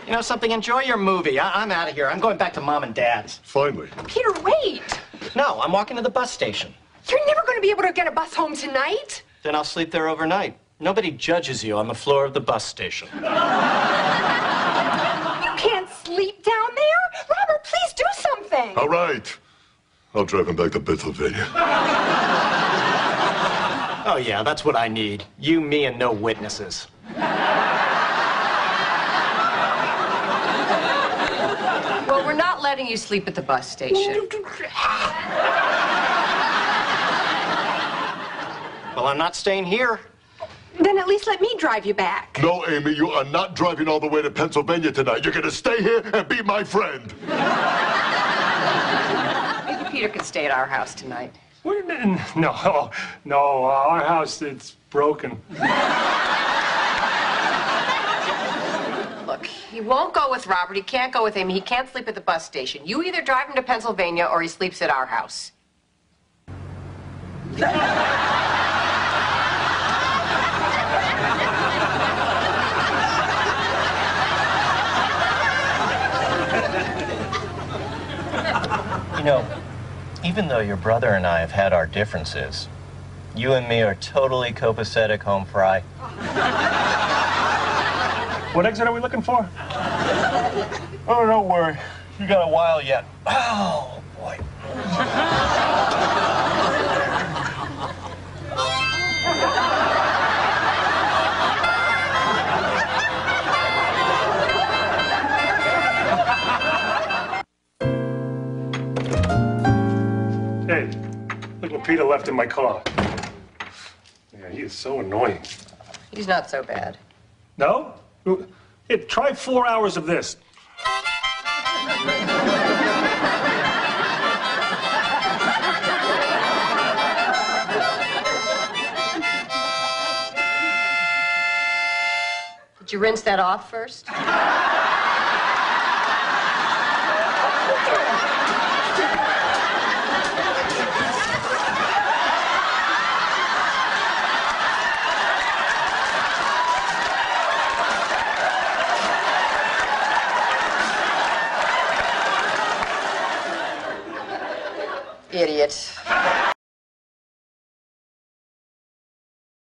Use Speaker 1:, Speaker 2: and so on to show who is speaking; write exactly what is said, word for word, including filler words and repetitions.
Speaker 1: You know something? Enjoy your movie. I I'm out of here. I'm going back to Mom and Dad's.
Speaker 2: Finally.
Speaker 3: Peter, wait.
Speaker 1: No, I'm walking to the bus station.
Speaker 3: You're never going to be able to get a bus home tonight.
Speaker 1: Then I'll sleep there overnight. Nobody judges you on the floor of the bus station.
Speaker 3: You can't sleep down there. Robert, please do something.
Speaker 2: All right. I'll drive him back to Pennsylvania.
Speaker 1: Oh, yeah, that's what I need. You, me, and no witnesses.
Speaker 4: Well, we're not letting you sleep at the bus station.
Speaker 1: Well, I'm not staying here.
Speaker 3: Then at least let me drive you back.
Speaker 2: No, Amy, you are not driving all the way to Pennsylvania tonight. You're going to stay here and be my friend.
Speaker 4: Maybe Peter can stay at our house tonight.
Speaker 5: Wait a minute. No, no, our house, it's broken.
Speaker 4: Look, he won't go with Robert. He can't go with Amy. He can't sleep at the bus station. You either drive him to Pennsylvania or he sleeps at our house.
Speaker 1: You know, even though your brother and I have had our differences, you and me are totally copacetic, home fry.
Speaker 5: What exit are we looking for?
Speaker 1: Oh, don't worry. You got a while yet. Oh, boy.
Speaker 5: Hey, look what Peter left in my car. Yeah, he is so annoying.
Speaker 4: He's not so bad.
Speaker 5: No? Here, try four hours of this.
Speaker 4: Did you rinse that off first? Idiot.